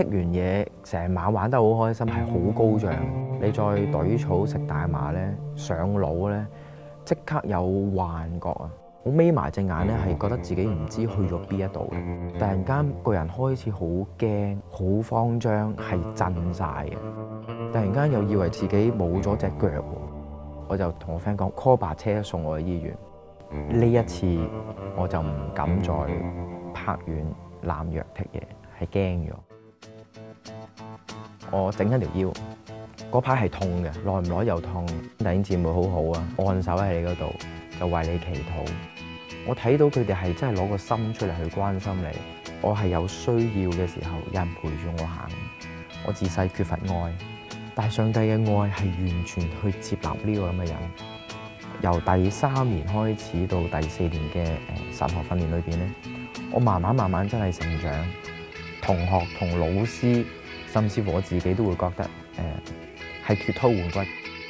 剔完嘢，成晚玩得好開心，係好高漲。你再懟草食大麻咧，上腦咧，即刻有幻覺啊！我眯埋隻眼咧，係覺得自己唔知去咗邊一度嘅。突然間個人開始好驚、好慌張，係震晒嘅。突然間又以為自己冇咗隻腳喎，我就同我 friend 講 call 白車送我去醫院。呢一次我就唔敢再拍丸濫藥剔嘢，係驚咗。我整親條腰，嗰排係痛嘅，耐唔耐又痛。弟兄姊妹好好啊，按手喺你嗰度，就為你祈禱。我睇到佢哋係真係攞個心出嚟去關心你。我係有需要嘅時候，有人陪住我行。我自細缺乏愛，但係上帝嘅愛係完全去接納呢個咁嘅人。由第3年開始到第4年嘅神學訓練裏邊咧，我慢慢真係成長。同學同老師，甚至乎我自己都會覺得係脫胎換骨。